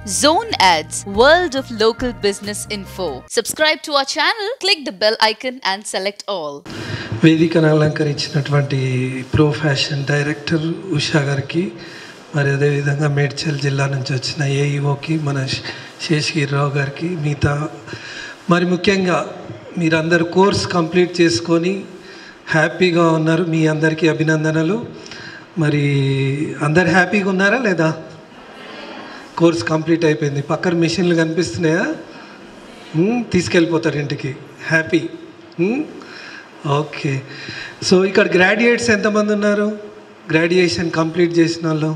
Zone Ads, World of Local Business Info. Subscribe to our channel, click the bell icon and select all. వేదికను అలంకరించినటువంటి pro fashion director Usha గారికి, మరి అదేవిధంగా మేడ్చల్ జిల్లా నుంచి వచ్చిన ఏఈఓకి మన శేషగిరిరావు గారికి, మిగతా మరి ముఖ్యంగా మీరందరూ కోర్స్ కంప్లీట్ చేసుకొని హ్యాపీగా ఉన్నారు. మీ అందరికీ అభినందనలు. మరి అందరు హ్యాపీగా ఉన్నారా లేదా? కోర్స్ కంప్లీట్ అయిపోయింది. పక్కన మిషన్లు కనిపిస్తున్నాయా? తీసుకెళ్ళిపోతారు ఇంటికి హ్యాపీ. ఓకే. సో ఇక్కడ గ్రాడ్యుయేట్స్ ఎంతమంది ఉన్నారు? గ్రాడ్యుయేషన్ కంప్లీట్ చేసిన వాళ్ళు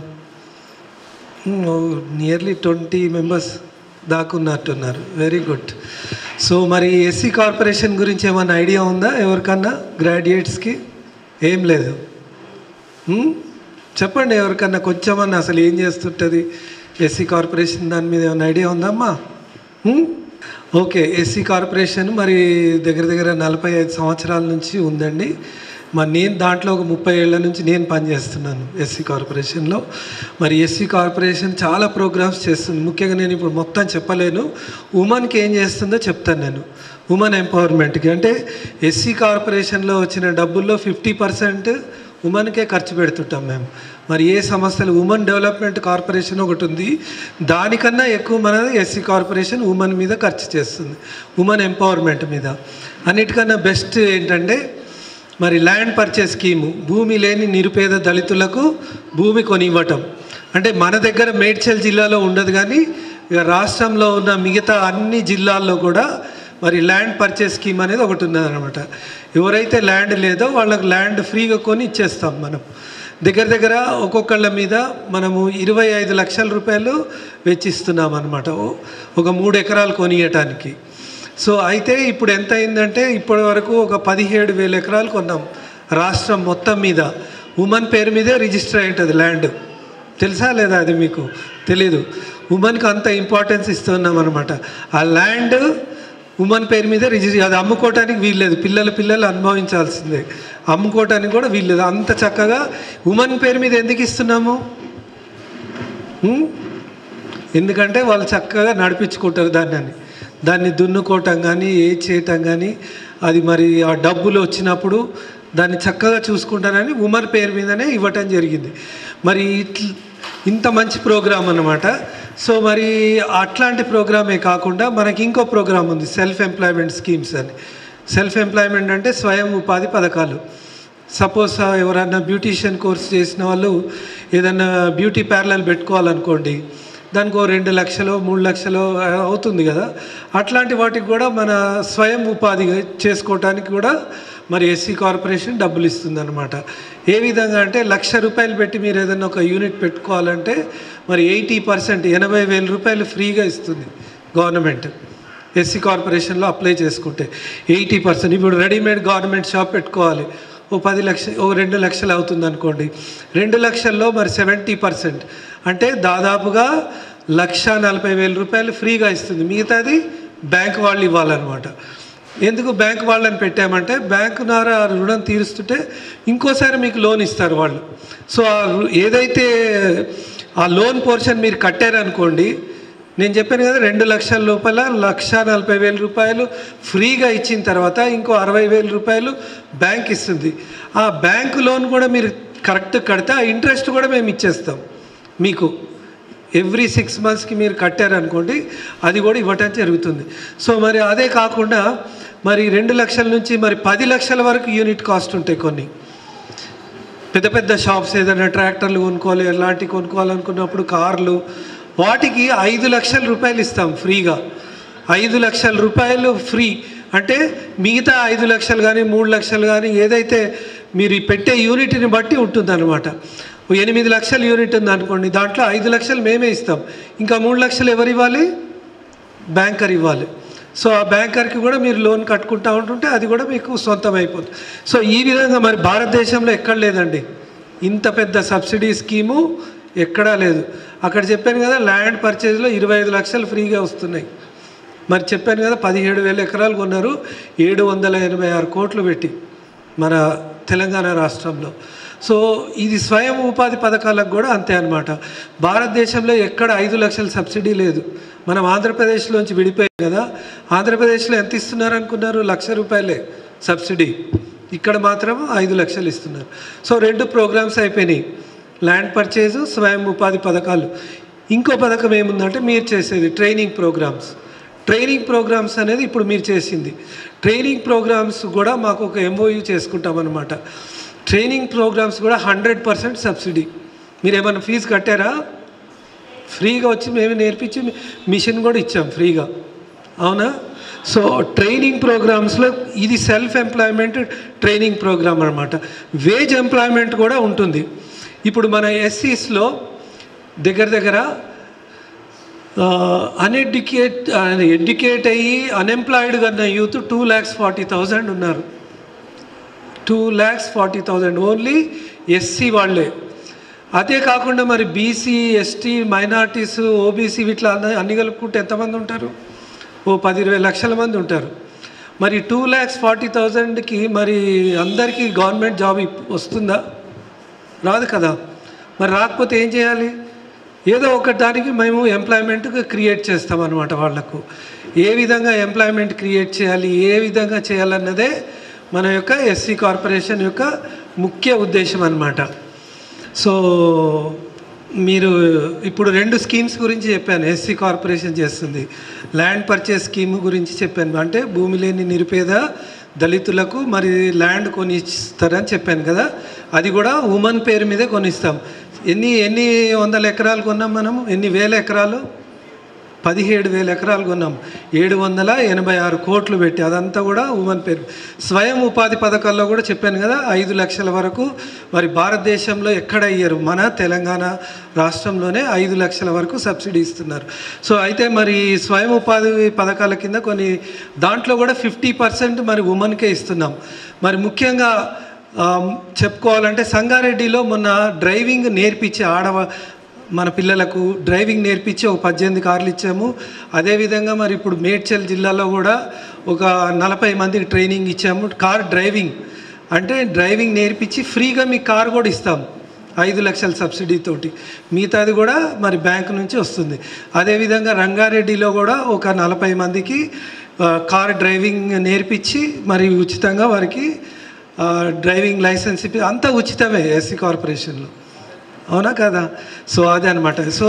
నియర్లీ 20 మెంబర్స్ దాకా ఉన్నట్టున్నారు. Very good. సో మరి ఎస్సీ కార్పొరేషన్ గురించి ఏమైనా ఐడియా ఉందా ఎవరికన్నా? గ్రాడ్యుయేట్స్కి ఏం లేదు. చెప్పండి ఎవరికన్నా కొంచెమన్నా అసలు ఏం చేస్తుంటుంది ఎస్సీ కార్పొరేషన్, దాని మీద ఏమైనా ఐడియా ఉందమ్మా? ఓకే. ఎస్సీ కార్పొరేషన్ మరి దగ్గర దగ్గర 45 సంవత్సరాల నుంచి ఉందండి. మరి నేను దాంట్లో ఒక 30 ఏళ్ల నుంచి నేను పనిచేస్తున్నాను ఎస్సీ కార్పొరేషన్లో. మరి ఎస్సీ కార్పొరేషన్ చాలా ప్రోగ్రామ్స్ చేస్తుంది. ముఖ్యంగా నేను ఇప్పుడు మొత్తం చెప్పలేను. ఉమెన్కి ఏం చేస్తుందో చెప్తాను నేను. ఉమెన్ ఎంపవర్మెంట్కి అంటే ఎస్సీ కార్పొరేషన్లో వచ్చిన డబ్బుల్లో 50% ఉమెన్కే ఖర్చు పెడుతుంటాం మేము. మరి ఏ సంస్థలు, ఉమెన్ డెవలప్మెంట్ కార్పొరేషన్ ఒకటి ఉంది, దానికన్నా ఎక్కువ మన ఎస్సీ కార్పొరేషన్ ఉమెన్ మీద ఖర్చు చేస్తుంది, ఉమెన్ ఎంపవర్మెంట్ మీద. అన్నిటికన్నా బెస్ట్ ఏంటంటే మరి ల్యాండ్ పర్చేస్ స్కీము, భూమి లేని నిరుపేద దళితులకు భూమి కొనివ్వటం. అంటే మన దగ్గర మేడ్చల్ జిల్లాలో ఉండదు, కానీ ఇక రాష్ట్రంలో ఉన్న మిగతా అన్ని జిల్లాల్లో కూడా మరి ల్యాండ్ పర్చేస్ స్కీమ్ అనేది ఒకటి ఉన్నదనమాట. ఎవరైతే ల్యాండ్ లేదో వాళ్ళకు ల్యాండ్ ఫ్రీగా కొని ఇచ్చేస్తాం మనం. దగ్గర దగ్గర ఒక్కొక్కళ్ళ మీద మనము 25 లక్షల రూపాయలు వెచ్చిస్తున్నాం అనమాట ఒక 3 ఎకరాలు కొనియటానికి. సో అయితే ఇప్పుడు ఎంత అయిందంటే ఇప్పటి వరకు ఒక 17,000 ఎకరాలు కొన్నాం రాష్ట్రం మొత్తం మీద. ఉమెన్ పేరు మీదే రిజిస్టర్ అయి ఉంటుంది ల్యాండ్. తెలుసా లేదా? అది మీకు తెలీదు. ఉమెన్కి అంత ఇంపార్టెన్స్ ఇస్తున్నాం అనమాట. ఆ ల్యాండ్ ఉమెన్ పేరు మీద రిజిస్టర్, అది అమ్ముకోవటానికి వీల్లేదు, పిల్లలు అనుభవించాల్సిందే, అమ్ముకోవటానికి కూడా వీల్లేదు. అంత చక్కగా ఉమెన్ పేరు మీద ఎందుకు ఇస్తున్నాము? ఎందుకంటే వాళ్ళు చక్కగా నడిపించుకుంటారు దాన్ని దున్నుకోవటం కానీ ఏ చేయటం కానీ, అది మరి ఆ డబ్బులు వచ్చినప్పుడు దాన్ని చక్కగా చూసుకుంటారని ఉమెన్ పేరు మీదనే ఇవ్వటం జరిగింది. మరి ఇంత మంచి ప్రోగ్రాం అన్నమాట. సో మరి అట్లాంటి ప్రోగ్రామే కాకుండా మనకి ఇంకో ప్రోగ్రాం ఉంది, సెల్ఫ్ ఎంప్లాయ్మెంట్ స్కీమ్స్ అని. సెల్ఫ్ ఎంప్లాయ్మెంట్ అంటే స్వయం ఉపాధి పథకాలు. సపోజ్ ఎవరైనా బ్యూటీషియన్ కోర్స్ చేసిన వాళ్ళు ఏదన్నా బ్యూటీ పార్లర్ పెట్టుకోవాలనుకోండి, దానికి 2 లక్షలు 3 లక్షలు అవుతుంది కదా. అట్లాంటి వాటికి కూడా మన స్వయం ఉపాధి చేసుకోవటానికి కూడా మరి ఎస్సీ కార్పొరేషన్ డబ్బులు ఇస్తుంది అనమాట. ఏ విధంగా అంటే 1,00,000 రూపాయలు పెట్టి మీరు ఏదైనా ఒక యూనిట్ పెట్టుకోవాలంటే మరి 80% 80,000 రూపాయలు ఫ్రీగా ఇస్తుంది గవర్నమెంట్ ఎస్సీ కార్పొరేషన్లో అప్లై చేసుకుంటే. 80%. ఇప్పుడు రెడీమేడ్ గవర్నమెంట్ షాప్ పెట్టుకోవాలి, 10 లక్షలు 2 లక్షలు అవుతుంది అనుకోండి. 2 లక్షల్లో మరి 70% అంటే దాదాపుగా 1,40,000 రూపాయలు ఫ్రీగా ఇస్తుంది. మిగతాది బ్యాంక్ వాళ్ళు ఇవ్వాలన్నమాట. ఎందుకు బ్యాంక్ వాళ్ళని పెట్టామంటే బ్యాంకు ద్వారా రుణం తీరుస్తుంటే ఇంకోసారి మీకు లోన్ ఇస్తారు వాళ్ళు. సో ఏదైతే ఆ లోన్ పోర్షన్ మీరు కట్టారనుకోండి, నేను చెప్పాను కదా 2 లక్షల లోపల 1,40,000 రూపాయలు ఫ్రీగా ఇచ్చిన తర్వాత ఇంకో 60,000 రూపాయలు బ్యాంక్ ఇస్తుంది. ఆ బ్యాంకు లోన్ కూడా మీరు కరెక్ట్ కడితే ఆ ఇంట్రెస్ట్ కూడా మేము ఇచ్చేస్తాం మీకు. ఎవ్రీ 6 మంత్స్కి మీరు కట్టారనుకోండి, అది కూడా ఇవ్వటం జరుగుతుంది. సో మరి అదే కాకుండా మరి 2 లక్షల నుంచి మరి 10 లక్షల వరకు యూనిట్ కాస్ట్ ఉంటాయి. కొన్ని పెద్ద పెద్ద షాప్స్ ఏదైనా ట్రాక్టర్లు కొనుక్కోవాలి, ఎలాంటివి కొనుక్కోవాలనుకున్నప్పుడు కార్లు, వాటికి 5 లక్షల రూపాయలు ఇస్తాం ఫ్రీగా. 5 లక్షల రూపాయలు ఫ్రీ అంటే మిగతా 5 లక్షలు కానీ 3 లక్షలు కానీ ఏదైతే మీరు పెట్టే యూనిట్ని బట్టి ఉంటుందన్నమాట. 8 లక్షల యూనిట్ ఉంది అనుకోండి, దాంట్లో 5 లక్షలు మేమే ఇస్తాం. ఇంకా 3 లక్షలు ఎవరు ఇవ్వాలి? బ్యాంకర్ ఇవ్వాలి. సో ఆ బ్యాంకర్కి కూడా మీరు లోన్ కట్టుకుంటూ ఉంటుంటే అది కూడా మీకు సొంతం అయిపోతుంది. సో ఈ విధంగా మరి భారతదేశంలో ఎక్కడ లేదండి ఇంత పెద్ద సబ్సిడీ స్కీము, ఎక్కడా లేదు. అక్కడ చెప్పాను కదా ల్యాండ్ పర్చేజ్లో 25 లక్షలు ఫ్రీగా వస్తున్నాయి. మరి చెప్పాను కదా 17,000 ఎకరాలు కొన్నారు 786 కోట్లు పెట్టి మన తెలంగాణ రాష్ట్రంలో. సో ఇది స్వయం ఉపాధి పథకాలకు కూడా అంతే అనమాట. భారతదేశంలో ఎక్కడ 5 లక్షల సబ్సిడీ లేదు. మనం ఆంధ్రప్రదేశ్లోంచి విడిపోయాం కదా, ఆంధ్రప్రదేశ్లో ఎంత ఇస్తున్నారు అనుకున్నారు? ₹1,00,000 సబ్సిడీ. ఇక్కడ మాత్రం 5 లక్షలు ఇస్తున్నారు. సో 2 ప్రోగ్రామ్స్ అయిపోయినాయి, ల్యాండ్ పర్చేజు, స్వయం ఉపాధి పథకాలు. ఇంకో పథకం ఏముందంటే మీరు చేసేది ట్రైనింగ్ ప్రోగ్రామ్స్. ట్రైనింగ్ ప్రోగ్రామ్స్ అనేది ఇప్పుడు మీరు చేసింది. ట్రైనింగ్ ప్రోగ్రామ్స్ కూడా మాకు ఒక MOU చేసుకుంటాం అనమాట. ట్రైనింగ్ ప్రోగ్రామ్స్ కూడా 100% సబ్సిడీ. మీరు ఏమైనా ఫీజు కట్టారా? ఫ్రీగా వచ్చి మేము నేర్పించి మిషన్ కూడా ఇచ్చాం ఫ్రీగా, అవునా? సో ట్రైనింగ్ ప్రోగ్రామ్స్లో ఇది సెల్ఫ్ ఎంప్లాయ్మెంట్ ట్రైనింగ్ ప్రోగ్రామ్ అనమాట. వేజ్ ఎంప్లాయ్మెంట్ కూడా ఉంటుంది. ఇప్పుడు మన ఎస్సీస్లో దగ్గర ఎడ్యుకేట్ అయ్యి అన్ఎంప్లాయిడ్ కన్నా యూత్ 2,40,000 ఉన్నారు. 2,40,000 ఓన్లీ ఎస్సీ వాళ్ళే. అదే కాకుండా మరి బీసీ, ఎస్టీ, మైనార్టీస్, ఓబీసీ వీటిలో అన్ని కలుపుకుంటే ఎంతమంది ఉంటారు? ఓ 10-20 లక్షల మంది ఉంటారు. మరి 2,40,000కి మరి అందరికీ గవర్నమెంట్ జాబ్ వస్తుందా? రాదు కదా. మరి రాకపోతే ఏం చేయాలి? ఏదో ఒక దానికి మేము ఎంప్లాయ్మెంట్ క్రియేట్ చేస్తామన్నమాట. వాళ్లకు ఏ విధంగా ఎంప్లాయ్మెంట్ క్రియేట్ చేయాలి, ఏ విధంగా చేయాలన్నదే మన యొక్క ఎస్సీ కార్పొరేషన్ యొక్క ముఖ్య ఉద్దేశం అన్నమాట. సో మీరు ఇప్పుడు 2 స్కీమ్స్ గురించి చెప్పాను ఎస్సీ కార్పొరేషన్ చేస్తుంది. ల్యాండ్ పర్చేస్ స్కీమ్ గురించి చెప్పాను, అంటే భూమి లేని నిరుపేద దళితులకు మరి ల్యాండ్ కొనిస్తారని చెప్పాను కదా. అది కూడా ఉమెన్ పేరు మీదే కొనిస్తాం. ఎన్ని వందల ఎకరాలు కొన్నాం మనము? ఎన్ని వేల ఎకరాలు? 17,000 ఎకరాలు కొన్నాం, 786 కోట్లు పెట్టి. అదంతా కూడా ఉమెన్ పేరు. స్వయం ఉపాధి పథకాల్లో కూడా చెప్పాను కదా, 5 లక్షల వరకు మరి భారతదేశంలో ఎక్కడ ఇయ్యరు, మన తెలంగాణ రాష్ట్రంలోనే 5 లక్షల వరకు సబ్సిడీ ఇస్తున్నారు. సో అయితే మరి స్వయం ఉపాధి పథకాల కింద కొన్ని దాంట్లో కూడా 50% మరి ఉమెన్కే ఇస్తున్నాం. మరి ముఖ్యంగా చెప్పుకోవాలంటే సంగారెడ్డిలో మొన్న డ్రైవింగ్ నేర్పించి మన పిల్లలకు డ్రైవింగ్ నేర్పించి ఒక 18 కార్లు ఇచ్చాము. అదేవిధంగా మరి ఇప్పుడు మేడ్చల్ జిల్లాలో కూడా ఒక 40 మందికి ట్రైనింగ్ ఇచ్చాము. కార్ డ్రైవింగ్ అంటే డ్రైవింగ్ నేర్పించి ఫ్రీగా మీ కార్ కూడా ఇస్తాం 5 లక్షల సబ్సిడీతోటి. మిగతాది కూడా మరి బ్యాంకు నుంచి వస్తుంది. అదేవిధంగా రంగారెడ్డిలో కూడా ఒక 40 మందికి కార్ డ్రైవింగ్ నేర్పించి మరి ఉచితంగా వారికి డ్రైవింగ్ లైసెన్స్ అంతా ఉచితమే ఎస్సీ కార్పొరేషన్లో, అవునా కదా? సో అదే అనమాట. సో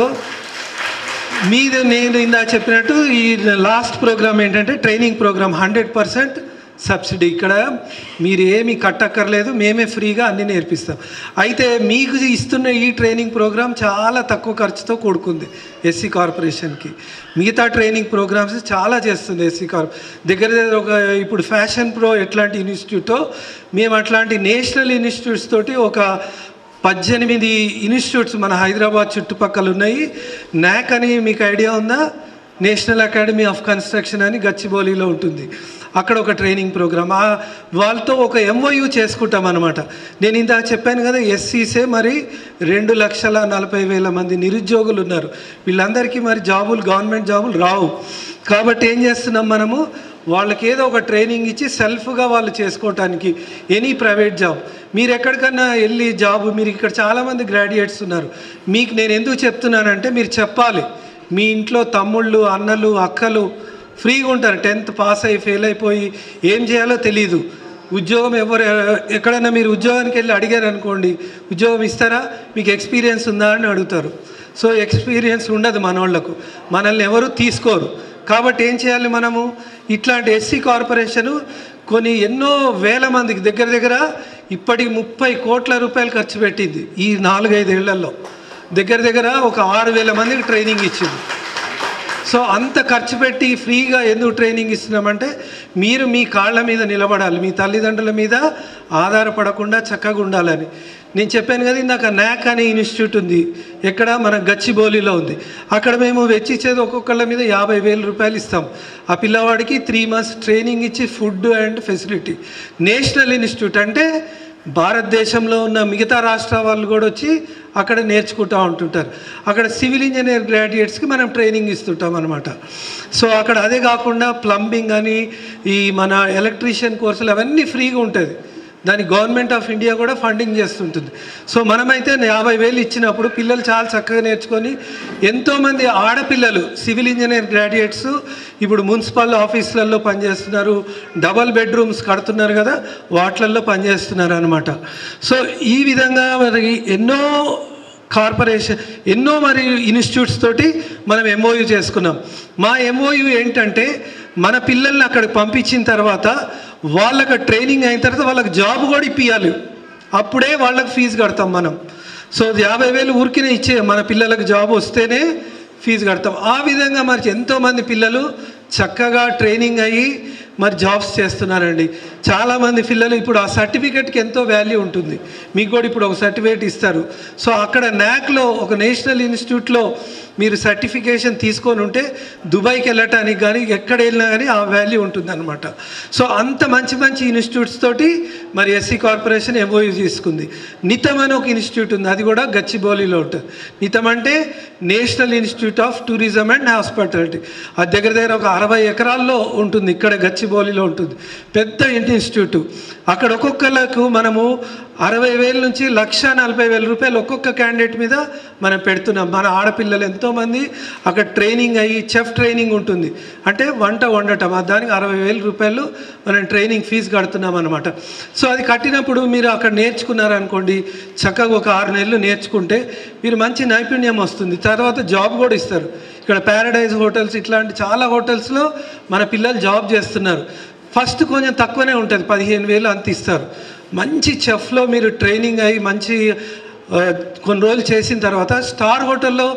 నేను ఇందా చెప్పినట్టు ఈ లాస్ట్ ప్రోగ్రామ్ ఏంటంటే ట్రైనింగ్ ప్రోగ్రామ్ 100% సబ్సిడీ. ఇక్కడ మీరు ఏమీ కట్టక్కర్లేదు, మేమే ఫ్రీగా అన్నీ నేర్పిస్తాం. అయితే మీకు ఇస్తున్న ఈ ట్రైనింగ్ ప్రోగ్రామ్ చాలా తక్కువ ఖర్చుతో కూడుకుంది ఎస్సీ కార్పొరేషన్కి. మిగతా ట్రైనింగ్ ప్రోగ్రామ్స్ చాలా చేస్తుంది ఎస్సీ దగ్గర ఒక ఇప్పుడు ఫ్యాషన్ ప్రో ఎట్లాంటి ఇన్స్టిట్యూటో మేము అట్లాంటి నేషనల్ ఇన్స్టిట్యూట్స్ తోటి ఒక 18 ఇన్స్టిట్యూట్స్ మన హైదరాబాద్ చుట్టుపక్కల ఉన్నాయి. నాక్ అని మీకు ఐడియా ఉందా? నేషనల్ అకాడమీ ఆఫ్ కన్స్ట్రక్షన్ అని గచ్చిబౌలిలో ఉంటుంది. అక్కడ ఒక ట్రైనింగ్ ప్రోగ్రామ్ వాళ్ళతో ఒక MOU చేసుకుంటాం అనమాట. నేను ఇందాక చెప్పాను కదా, ఎస్సీసే మరి 2,40,000 మంది నిరుద్యోగులు ఉన్నారు. వీళ్ళందరికీ మరి గవర్నమెంట్ జాబులు రావు. కాబట్టి ఏం చేస్తున్నాం మనము, వాళ్ళకి ఏదో ఒక ట్రైనింగ్ ఇచ్చి సెల్ఫ్గా వాళ్ళు చేసుకోవటానికి ఎనీ ప్రైవేట్ జాబ్. మీరు ఎక్కడికన్నా వెళ్ళి జాబ్, మీరు ఇక్కడ చాలామంది గ్రాడ్యుయేట్స్ ఉన్నారు, మీకు నేను ఎందుకు చెప్తున్నానంటే మీరు చెప్పాలి. మీ ఇంట్లో తమ్ముళ్ళు, అన్నలు, అక్కలు ఫ్రీగా ఉంటారు, 10th పాస్ అయ్యి ఫెయిల్ అయిపోయి ఏం చేయాలో తెలీదు. ఉద్యోగం ఎక్కడైనా మీరు ఉద్యోగానికి వెళ్ళి అడిగారు అనుకోండి, ఉద్యోగం ఇస్తారా, మీకు ఎక్స్పీరియన్స్ ఉందా అని అడుగుతారు. సో ఎక్స్పీరియన్స్ ఉండదు మన వాళ్ళకు, మనల్ని ఎవరు తీసుకోరు. కాబట్టి ఏం చేయాలి మనము, ఇట్లాంటి ఎస్సీ కార్పొరేషను కొన్ని ఎన్నో వేల మందికి దగ్గర ఇప్పటికి 30 కోట్ల రూపాయలు ఖర్చు పెట్టింది ఈ 4-5 ఏళ్లలో. దగ్గర ఒక 6,000 మందికి ట్రైనింగ్ ఇచ్చింది. సో అంత ఖర్చు పెట్టి ఫ్రీగా ఎందుకు ట్రైనింగ్ ఇస్తున్నామంటే మీరు మీ కాళ్ళ మీద నిలబడాలి, మీ తల్లిదండ్రుల మీద ఆధారపడకుండా చక్కగా ఉండాలని. నేను చెప్పాను కదా ఇందాక, నాక్ అనే ఇన్స్టిట్యూట్ ఉంది, ఎక్కడ మన గచ్చిబౌలిలో ఉంది. అక్కడ మేము వెచ్చిచ్చేది ఒక్కొక్కళ్ళ మీద 50,000 రూపాయలు ఇస్తాం. ఆ పిల్లవాడికి 3 months ట్రైనింగ్ ఇచ్చి food and facility. National institute అంటే భారతదేశంలో ఉన్న మిగతా రాష్ట్రాల వాళ్ళు కూడా వచ్చి అక్కడ నేర్చుకుంటూ ఉంటుంటారు. అక్కడ సివిల్ ఇంజనీర్ గ్రాడ్యుయేట్స్కి మనం ట్రైనింగ్ ఇస్తుంటాం అనమాట. సో అక్కడ అదే కాకుండా ప్లంబింగ్ అని, ఈ మన ఎలక్ట్రీషియన్ కోర్సులు అవన్నీ ఫ్రీగా ఉంటుంది. దాని గవర్నమెంట్ ఆఫ్ ఇండియా కూడా ఫండింగ్ చేస్తుంటుంది. సో మనమైతే 50,000 ఇచ్చినప్పుడు పిల్లలు చాలా చక్కగా నేర్చుకొని ఎంతోమంది ఆడపిల్లలు సివిల్ ఇంజనీర్ గ్రాడ్యుయేట్స్ ఇప్పుడు మున్సిపల్ ఆఫీసులలో పనిచేస్తున్నారు, డబల్ బెడ్రూమ్స్ కడుతున్నారు కదా, వాటిల్లో పనిచేస్తున్నారు అనమాట. సో ఈ విధంగా మరి ఎన్నో కార్పొరేషన్ ఎన్నో మరి ఇన్స్టిట్యూట్స్ తోటి మనం ఎంఓయూ చేసుకున్నాం. మా ఎంఓయూ ఏంటంటే మన పిల్లల్ని అక్కడికి పంపించిన తర్వాత వాళ్ళకి ట్రైనింగ్ అయిన తర్వాత వాళ్ళకి జాబ్ కూడా ఇప్పియాలి, అప్పుడే వాళ్ళకి ఫీజు కడతాం మనం. సో 50,000 ఊరికినే ఇచ్చే మన పిల్లలకు జాబ్ వస్తేనే ఫీజు కడతాం. ఆ విధంగా మరి ఎంతోమంది పిల్లలు చక్కగా ట్రైనింగ్ అయ్యి మరి జాబ్స్ చేస్తున్నారండి. చాలామంది పిల్లలు ఇప్పుడు ఆ సర్టిఫికెట్కి ఎంతో వాల్యూ ఉంటుంది. మీకు కూడా ఇప్పుడు ఒక సర్టిఫికేట్ ఇస్తారు. సో అక్కడ NAACలో ఒక నేషనల్ ఇన్స్టిట్యూట్లో మీరు సర్టిఫికేషన్ తీసుకొని ఉంటే దుబాయ్కి వెళ్ళటానికి కానీ ఎక్కడ వెళ్ళినా కానీ ఆ వాల్యూ ఉంటుందన్నమాట. సో అంత మంచి మంచి ఇన్స్టిట్యూట్స్ తోటి మరి ఎస్సీ కార్పొరేషన్ ఎంఓయూ తీసుకుంది. నితం అని ఒక ఇన్స్టిట్యూట్ ఉంది, అది కూడా గచ్చిబౌలిలో ఉంటుంది. నితం అంటే National Institute of Tourism and Hospitality. అది దగ్గర దగ్గర ఒక 60 ఎకరాల్లో ఉంటుంది, ఇక్కడ గచ్చిబౌలిలో ఉంటుంది. పెద్ద ఇన్స్టిట్యూట్. అక్కడ ఒక్కొక్కళ్ళకు మనము 60,000 నుంచి 1,40,000 రూపాయలు ఒక్కొక్క క్యాండిడేట్ మీద మనం పెడుతున్నాం. మన ఆడపిల్లలు ఎంతోమంది అక్కడ ట్రైనింగ్ అయ్యి చెఫ్ ట్రైనింగ్ ఉంటుంది, అంటే వంట వండటం, దానికి 60,000 రూపాయలు మనం ట్రైనింగ్ ఫీజు కడుతున్నాం అనమాట. సో అది కట్టినప్పుడు మీరు అక్కడ నేర్చుకున్నారనుకోండి, చక్కగా ఒక 6 నెలలు నేర్చుకుంటే మీరు మంచి నైపుణ్యం వస్తుంది, తర్వాత జాబ్ కూడా ఇస్తారు. ఇక్కడ ప్యారడైజ్ హోటల్స్ ఇట్లాంటి చాలా హోటల్స్లో మన పిల్లలు జాబ్ చేస్తున్నారు. ఫస్ట్ కొంచెం తక్కువనే ఉంటుంది, 15,000 అంత ఇస్తారు. మంచి చెఫ్లో మీరు ట్రైనింగ్ అయ్యి మంచి కొన్ని రోజులు చేసిన తర్వాత స్టార్ హోటల్లో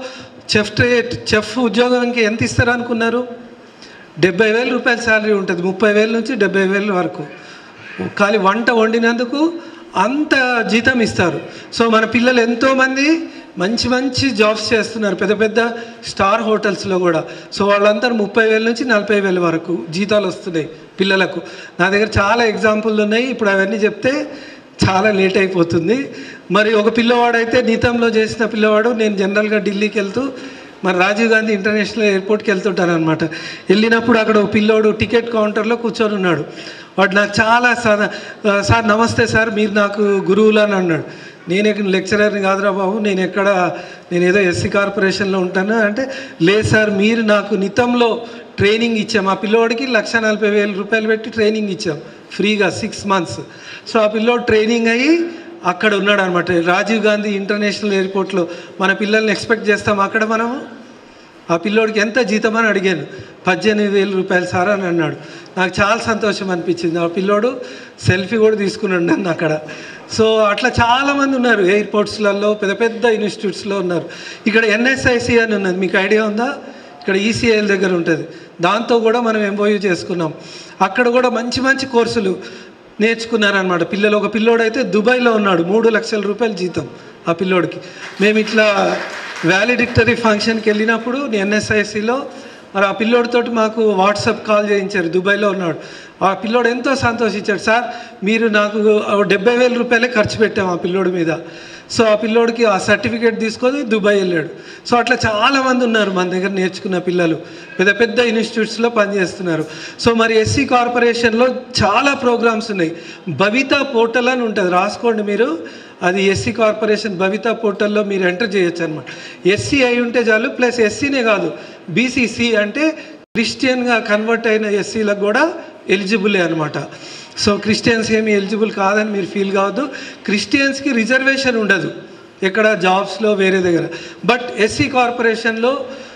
చెఫ్ ఉద్యోగానికి ఎంత ఇస్తారు అనుకున్నారు? 70,000 రూపాయల శాలరీ ఉంటుంది, 30,000 నుంచి 70,000 వరకు. ఖాళీ వంట వండినందుకు అంత జీతం ఇస్తారు. సో మన పిల్లలు ఎంతోమంది మంచి మంచి జాబ్స్ చేస్తున్నారు పెద్ద పెద్ద స్టార్ హోటల్స్లో కూడా. సో వాళ్ళందరూ 30,000 నుంచి 40,000 వరకు జీతాలు వస్తున్నాయి పిల్లలకు. నా దగ్గర చాలా ఎగ్జాంపుల్ ఉన్నాయి, ఇప్పుడు అవన్నీ చెప్తే చాలా లేట్ అయిపోతుంది. మరి ఒక పిల్లవాడైతే నితంలో చేసిన పిల్లవాడు, నేను జనరల్గా ఢిల్లీకి వెళ్తూ మరి రాజీవ్ గాంధీ ఇంటర్నేషనల్ ఎయిర్పోర్ట్కి వెళ్తుంటాను అనమాట. వెళ్ళినప్పుడు అక్కడ ఒక పిల్లోడు టికెట్ కౌంటర్లో కూర్చొని ఉన్నాడు. వాడు నాకు చాలా సార్ నమస్తే సార్, మీరు నాకు గురువులు అని అన్నాడు. నేనే లెక్చరర్ని కాదురా బాబు, నేను ఏదో ఎస్సీ కార్పొరేషన్లో ఉంటాను అంటే, లేదు సార్ మీరు నాకు నితంలో ట్రైనింగ్ ఇచ్చాం. ఆ పిల్లోడికి 1,40,000 రూపాయలు పెట్టి ట్రైనింగ్ ఇచ్చాం ఫ్రీగా 6 months. సో ఆ పిల్లోడు ట్రైనింగ్ అయ్యి అక్కడ ఉన్నాడు అనమాట, రాజీవ్ గాంధీ ఇంటర్నేషనల్ ఎయిర్పోర్ట్లో. మన పిల్లల్ని ఎక్స్పెక్ట్ చేస్తాం అక్కడ మనము. ఆ పిల్లోడికి ఎంత జీతం అని అడిగాను, 18,000 రూపాయలు సార్ అని అన్నాడు. నాకు చాలా సంతోషం అనిపించింది. ఆ పిల్లోడు సెల్ఫీ కూడా తీసుకున్నాడు నన్ను అక్కడ. సో అట్లా చాలామంది ఉన్నారు ఎయిర్పోర్ట్స్లలో, పెద్ద పెద్ద ఇన్స్టిట్యూట్స్లో ఉన్నారు. ఇక్కడ NSIC అని ఉన్నది, మీకు ఐడియా ఉందా? ఇక్కడ ECIL దగ్గర ఉంటుంది, దాంతో కూడా మనం ఎంఓయూ చేసుకున్నాం. అక్కడ కూడా మంచి మంచి కోర్సులు నేర్చుకున్నారనమాట పిల్లలు. ఒక పిల్లోడైతే దుబాయ్లో ఉన్నాడు, 3 లక్షల రూపాయలు జీతం ఆ పిల్లోడికి. మేము ఇట్లా వ్యాలిడిక్టరీ ఫంక్షన్కి వెళ్ళినప్పుడు NSICలో మరి ఆ పిల్లోడితోటి మాకు వాట్సాప్ కాల్ చేయించారు, దుబాయ్లో ఉన్నాడు. ఆ పిల్లోడు ఎంతో సంతోషించాడు, సార్ మీరు నాకు 70,000 రూపాయలే ఖర్చు పెట్టాము ఆ పిల్లోడి మీద. సో ఆ పిల్లోడికి ఆ సర్టిఫికేట్ తీసుకొని దుబాయ్ వెళ్ళాడు. సో అట్లా చాలామంది ఉన్నారు మన దగ్గర నేర్చుకున్న పిల్లలు, పెద్ద పెద్ద ఇన్స్టిట్యూట్స్లో పనిచేస్తున్నారు. సో మరి ఎస్సీ కార్పొరేషన్లో చాలా ప్రోగ్రామ్స్ ఉన్నాయి. భవితా పోర్టల్ అని ఉంటుంది, రాసుకోండి మీరు. అది ఎస్సీ కార్పొరేషన్ భవితా పోర్టల్లో మీరు ఎంటర్ చేయొచ్చు అనమాట. ఎస్సీ అయి ఉంటే చాలు, ప్లస్ ఎస్సీనే కాదు BCC అంటే క్రిస్టియన్గా కన్వర్ట్ అయిన ఎస్సీలకు కూడా ఎలిజిబులే అనమాట. సో క్రిస్టియన్స్ ఏమి ఎలిజిబుల్ కాదని మీరు ఫీల్ కావద్దు. క్రిస్టియన్స్కి రిజర్వేషన్ ఉండదు ఎక్కడ జాబ్స్లో వేరే దగ్గర. బట్ ఎస్సీ కార్పొరేషన్లో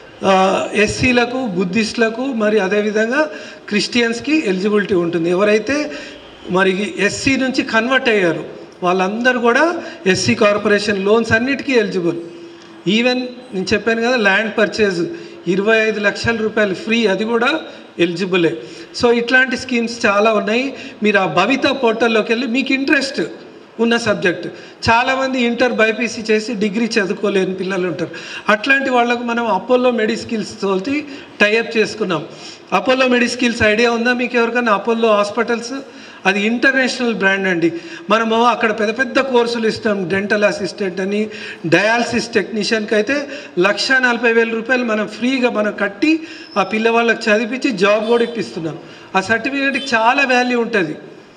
ఎస్సీలకు, బుద్ధిస్టులకు, మరి అదేవిధంగా క్రిస్టియన్స్కి ఎలిజిబిలిటీ ఉంటుంది. ఎవరైతే మరి ఎస్సీ నుంచి కన్వర్ట్ అయ్యారు వాళ్ళందరూ కూడా ఎస్సీ కార్పొరేషన్ లోన్స్ అన్నిటికీ ఎలిజిబుల్. ఈవెన్ నేను చెప్పాను కదా, ల్యాండ్ పర్చేజ్ 25 లక్షల రూపాయలు ఫ్రీ, అది కూడా ఎలిజిబులే. సో ఇట్లాంటి స్కీమ్స్ చాలా ఉన్నాయి. మీరు ఆ భవితా పోర్టల్లోకి వెళ్ళి మీకు ఇంట్రెస్ట్ ఉన్న సబ్జెక్ట్, చాలామంది ఇంటర్ బైపీసీ చేసి డిగ్రీ చదువుకోలేని పిల్లలు ఉంటారు. అట్లాంటి వాళ్ళకు మనం అపోలో మెడిస్కిల్స్ తోటి టైఅప్ చేసుకున్నాం. అపోలో మెడిస్కిల్స్ ఐడియా ఉందా మీకు ఎవరికైనా? అపోలో హాస్పిటల్స్ అది ఇంటర్నేషనల్ బ్రాండ్ అండి. మనము అక్కడ పెద్ద పెద్ద కోర్సులు ఇస్తాం, డెంటల్ అసిస్టెంట్ అని, డయాలసిస్ టెక్నీషియన్కి అయితే 1,40,000 రూపాయలు మనం ఫ్రీగా మనం కట్టి ఆ పిల్లవాళ్ళకి చదివించి జాబ్ కూడా ఇప్పిస్తున్నాం. ఆ సర్టిఫికేట్కి చాలా వాల్యూ ఉంటుంది.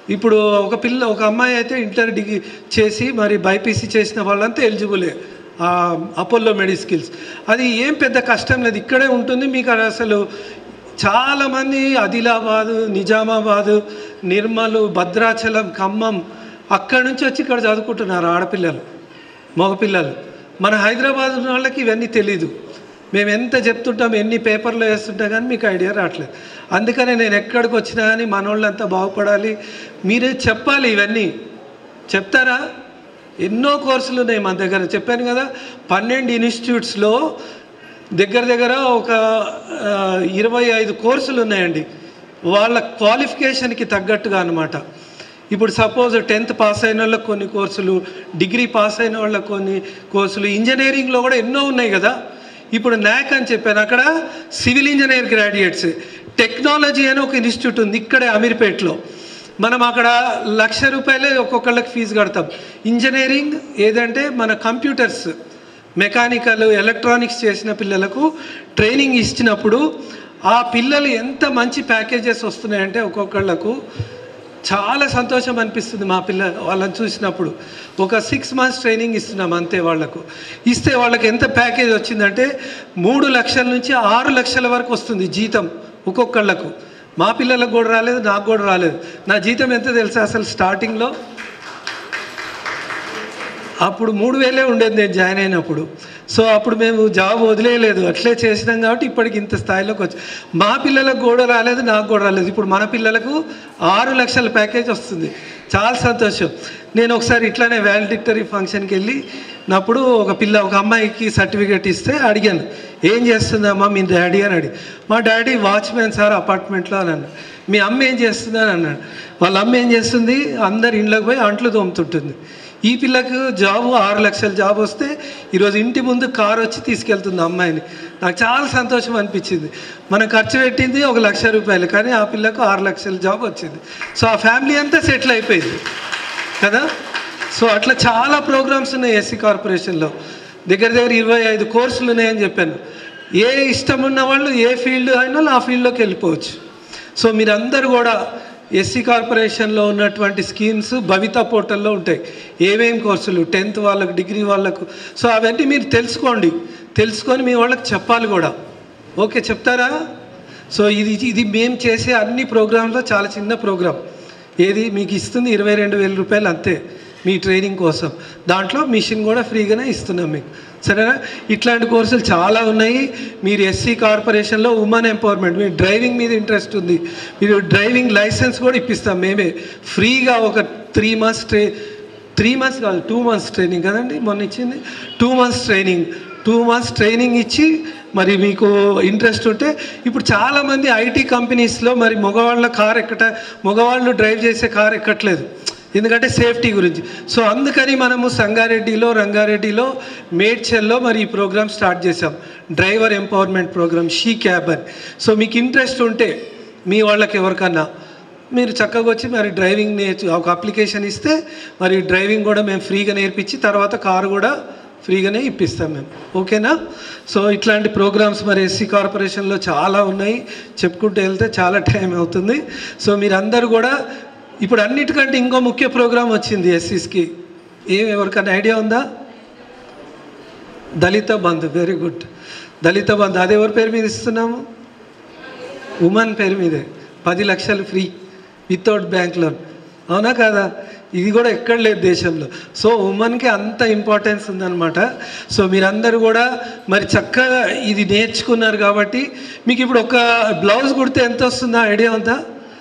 ఇప్పుడు ఒక అమ్మాయి అయితే ఇంటర్ డిగ్రీ చేసి మరి బైపీసీ చేసిన వాళ్ళంతా ఎలిజిబులే అపోలో మెడిస్కిల్స్. అది ఏం పెద్ద కష్టం లేదు, ఇక్కడే ఉంటుంది మీకు. అసలు చాలామంది ఆదిలాబాదు, నిజామాబాదు, నిర్మల్, భద్రాచలం, ఖమ్మం అక్కడి నుంచి వచ్చి ఇక్కడ చదువుకుంటున్నారు ఆడపిల్లలు, మగపిల్లలు. మన హైదరాబాద్ ఉన్న వాళ్ళకి ఇవన్నీ తెలీదు. మేము ఎంత చెప్తుంటాం, ఎన్ని పేపర్లో వేస్తుంటాం, కానీ మీకు ఐడియా రావట్లేదు. అందుకనే నేను ఎక్కడికి వచ్చినా కానీ మన వాళ్ళంతా బాగుపడాలి, మీరే చెప్పాలి. ఇవన్నీ చెప్తారా? ఎన్నో కోర్సులు ఉన్నాయి మన దగ్గర. చెప్పాను కదా, 12 ఇన్స్టిట్యూట్స్లో దగ్గర ఒక 25 కోర్సులు ఉన్నాయండి, వాళ్ళ క్వాలిఫికేషన్కి తగ్గట్టుగా అనమాట. ఇప్పుడు సపోజ్ 10th పాస్ అయిన వాళ్ళకి కొన్ని కోర్సులు, డిగ్రీ పాస్ అయిన వాళ్ళకి కొన్ని కోర్సులు, ఇంజనీరింగ్లో కూడా ఎన్నో ఉన్నాయి కదా. ఇప్పుడు న్యాక్ అని చెప్పాను, అక్కడ సివిల్ ఇంజనీర్ గ్రాడ్యుయేట్స్. టెక్నాలజీ అని ఒక ఇన్స్టిట్యూట్ ఉంది ఇక్కడే అమీర్పేట్లో. మనం అక్కడ ₹1,00,000 ఒక్కొక్కళ్ళకి ఫీజు కడతాం. ఇంజనీరింగ్ ఏదంటే మన కంప్యూటర్స్, మెకానికల్, ఎలక్ట్రానిక్స్ చేసిన పిల్లలకు ట్రైనింగ్ ఇచ్చినప్పుడు ఆ పిల్లలు ఎంత మంచి ప్యాకేజెస్ వస్తున్నాయంటే ఒక్కొక్కళ్ళకు చాలా సంతోషం అనిపిస్తుంది. మా వాళ్ళని చూసినప్పుడు ఒక 6 months ట్రైనింగ్ ఇస్తున్నాం అంతే. వాళ్ళకు ఇస్తే వాళ్ళకి ఎంత ప్యాకేజ్ వచ్చిందంటే 3 లక్షల నుంచి 6 లక్షల వరకు వస్తుంది జీతం ఒక్కొక్కళ్ళకు. మా పిల్లలకు కూడా రాలేదు, నాకు కూడా రాలేదు. నా జీతం ఎంత తెలుసా అసలు స్టార్టింగ్లో? అప్పుడు 3,000 ఉండేది నేను జాయిన్ అయినప్పుడు. సో అప్పుడు మేము జాబ్ వదిలేయలేదు, అట్లే చేసినాం కాబట్టి ఇప్పటికి ఇంత స్థాయిలోకి వచ్చి. మా పిల్లలకు కూడా రాలేదు, నాకు కూడా రాలేదు. ఇప్పుడు మన పిల్లలకు 6 లక్షల ప్యాకేజ్ వస్తుంది, చాలా సంతోషం. నేను ఒకసారి ఇట్లానే వాల్డిక్టరీ ఫంక్షన్కి వెళ్ళినప్పుడు ఒక అమ్మాయికి సర్టిఫికేట్ ఇస్తే అడిగాను, ఏం చేస్తుందమ్మా మీ డాడీ అని అడిగి. మా డాడీ వాచ్మెన్ సార్ అపార్ట్మెంట్లో అని అన్నాడు. మీ అమ్మ ఏం చేస్తుంది అని అన్నాడు. వాళ్ళ అమ్మ ఏం చేస్తుంది, అందరు ఇంట్లోకి పోయి అంట్లు తోముతుంటుంది. ఈ పిల్లకు జాబు 6 లక్షల జాబ్ వస్తే ఈరోజు ఇంటి ముందు కారు వచ్చి తీసుకెళ్తుంది అమ్మాయిని. నాకు చాలా సంతోషం అనిపించింది. మనం ఖర్చు పెట్టింది ₹1,00,000, కానీ ఆ పిల్లకు 6 లక్షల జాబ్ వచ్చింది. సో ఆ ఫ్యామిలీ అంతా సెటిల్ అయిపోయింది కదా. సో అట్లా చాలా ప్రోగ్రామ్స్ ఉన్నాయి ఎస్సీ కార్పొరేషన్లో. దగ్గర 25 కోర్సులు ఉన్నాయని చెప్పాను. ఏ ఇష్టం ఉన్న వాళ్ళు ఏ ఫీల్డ్ అయినా ఆ ఫీల్డ్లోకి వెళ్ళిపోవచ్చు. సో మీరందరూ కూడా ఎస్సీ కార్పొరేషన్లో ఉన్నటువంటి స్కీమ్స్ భవిత పోర్టల్లో ఉంటాయి, ఏమేమి కోర్సులు 10th వాళ్ళకు, డిగ్రీ వాళ్ళకు. సో అవన్నీ మీరు తెలుసుకొని మీ వాళ్ళకి చెప్పాలి కూడా. ఓకే, చెప్తారా? సో ఇది మేము చేసే అన్ని ప్రోగ్రాంలో చాలా చిన్న ప్రోగ్రాం. ఏది మీకు ఇస్తుంది ₹22,000 అంతే మీ ట్రైనింగ్ కోసం. దాంట్లో మిషన్ కూడా ఫ్రీగానే ఇస్తున్నాం మీకు, సరేనా? ఇట్లాంటి కోర్సులు చాలా ఉన్నాయి. మీరు ఎస్సీ కార్పొరేషన్లో ఉమెన్ ఎంపవర్మెంట్, మీరు డ్రైవింగ్ మీద ఇంట్రెస్ట్ ఉంది, మీరు డ్రైవింగ్ లైసెన్స్ కూడా ఇప్పిస్తాం మేమే ఫ్రీగా. ఒక 3 months 3 months కాదు 2 months ట్రైనింగ్ కదండి మొన్న ఇచ్చింది. 2 months ట్రైనింగ్ ఇచ్చి మరి మీకు ఇంట్రెస్ట్ ఉంటే, ఇప్పుడు చాలామంది ఐటీ కంపెనీస్లో మరి మగవాళ్ళు డ్రైవ్ చేసే కారు ఎక్కట్లేదు, ఎందుకంటే సేఫ్టీ గురించి. సో అందుకని మనము రంగారెడ్డిలో మేడ్చల్లో మరి ఈ ప్రోగ్రామ్ స్టార్ట్ చేసాం, driver empowerment program, she cab అని. సో మీకు ఇంట్రెస్ట్ ఉంటే మీ వాళ్ళకి ఎవరికన్నా మీరు చక్కగా వచ్చి మరి డ్రైవింగ్ ఒక అప్లికేషన్ ఇస్తే మరి డ్రైవింగ్ కూడా మేము ఫ్రీగా నేర్పించి తర్వాత కారు కూడా ఫ్రీగానే ఇప్పిస్తాం మేము, ఓకేనా? సో ఇట్లాంటి ప్రోగ్రామ్స్ మరి ఎస్సీ కార్పొరేషన్లో చాలా ఉన్నాయి, చెప్పుకుంటూ వెళ్తే చాలా టైం అవుతుంది. సో మీరందరూ కూడా ఇప్పుడు అన్నిటికంటే ఇంకో ముఖ్య ప్రోగ్రాం వచ్చింది ఎస్సీస్కి. ఎవరికైనా ఐడియా ఉందా? దళిత బంధు. Very good, Dalit Bandhu. అది ఎవరి పేరు మీద ఇస్తున్నాము? ఉమెన్ పేరు మీదే 10 లక్షలు ఫ్రీ వితౌట్ బ్యాంక్ లోన్, అవునా కాదా? ఇది కూడా ఎక్కడ లేదు దేశంలో. సో ఉమెన్కి అంత ఇంపార్టెన్స్ ఉందన్నమాట. సో మీరందరూ కూడా మరి చక్కగా ఇది నేర్చుకున్నారు కాబట్టి మీకు ఇప్పుడు ఒక బ్లౌజ్ కుడితే ఎంత వస్తుందో ఐడియా ఉందా?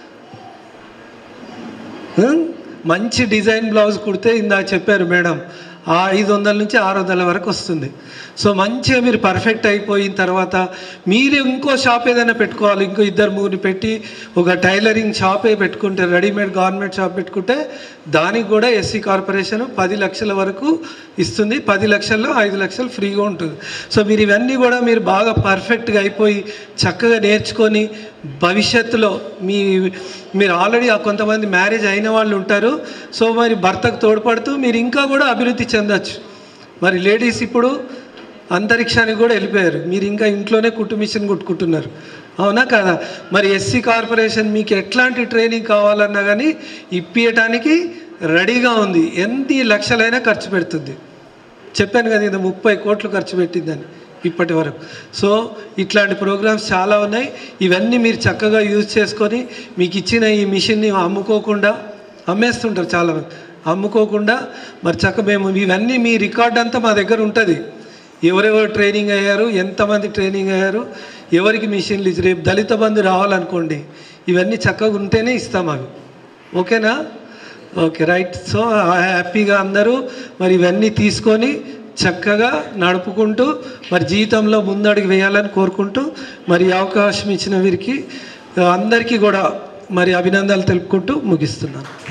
మంచి డిజైన్ బ్లౌజ్ కుడితే ఇందాక చెప్పారు మేడం, 500 నుంచి 600 వరకు వస్తుంది. సో మంచిగా మీరు పర్ఫెక్ట్ అయిపోయిన తర్వాత మీరు ఇంకో షాప్ ఏదైనా పెట్టుకోవాలి, ఇంకో 2-3 పెట్టి ఒక టైలరింగ్ షాపే పెట్టుకుంటే, రెడీమేడ్ గార్మెంట్ షాప్ పెట్టుకుంటే దానికి కూడా ఎస్సీ కార్పొరేషన్ 10 లక్షల వరకు ఇస్తుంది. 10 లక్షల్లో 5 లక్షలు ఫ్రీగా ఉంటుంది. సో మీరు ఇవన్నీ కూడా మీరు బాగా పర్ఫెక్ట్గా అయిపోయి చక్కగా నేర్చుకొని భవిష్యత్తులో మీరు ఆల్రెడీ కొంతమంది మ్యారేజ్ అయిన వాళ్ళు ఉంటారు. సో మరి భర్తకు తోడ్పడుతూ మీరు ఇంకా కూడా అభివృద్ధి చెందొచ్చు. మరి లేడీస్ ఇప్పుడు అంతరిక్షానికి కూడా వెళ్ళిపోయారు. మీరు ఇంకా ఇంట్లోనే కుట్టు మిషన్ కుట్టుకుంటున్నారు, అవునా కదా? మరి ఎస్సీ కార్పొరేషన్ మీకు ఎట్లాంటి ట్రైనింగ్ కావాలన్నా కానీ ఇప్పించడానికి రెడీగా ఉంది. ఎన్ని లక్షలైనా ఖర్చు పెడుతుంది. చెప్పాను కదా, ఇది 30 కోట్లు ఖర్చు పెట్టిందని ఇప్పటి వరకు. సో ఇట్లాంటి ప్రోగ్రామ్స్ చాలా ఉన్నాయి. ఇవన్నీ మీరు చక్కగా యూజ్ చేసుకొని మీకు ఇచ్చిన ఈ మిషన్ని అమ్ముకోకుండా, అమ్మేస్తుంటారు చాలామంది, అమ్ముకోకుండా మరి మేము ఇవన్నీ మీ రికార్డ్ అంతా మా దగ్గర ఉంటుంది. ఎవరెవరు ట్రైనింగ్ అయ్యారు, ఎంతమంది ట్రైనింగ్ అయ్యారు, ఎవరికి మిషన్లు ఇచ్చి, రేపు దళిత బంధు రావాలనుకోండి ఇవన్నీ చక్కగా ఉంటేనే ఇస్తాం అవి. ఓకేనా? Okay, right. సో హ్యాపీగా అందరూ మరి ఇవన్నీ తీసుకొని చక్కగా నడుపుకుంటూ మరి జీవితంలో ముందడుగు వేయాలని కోరుకుంటూ మరి అవకాశం ఇచ్చిన వీరికి అందరికీ కూడా మరి అభినందనలు తెలుపుకుంటూ ముగిస్తున్నాను.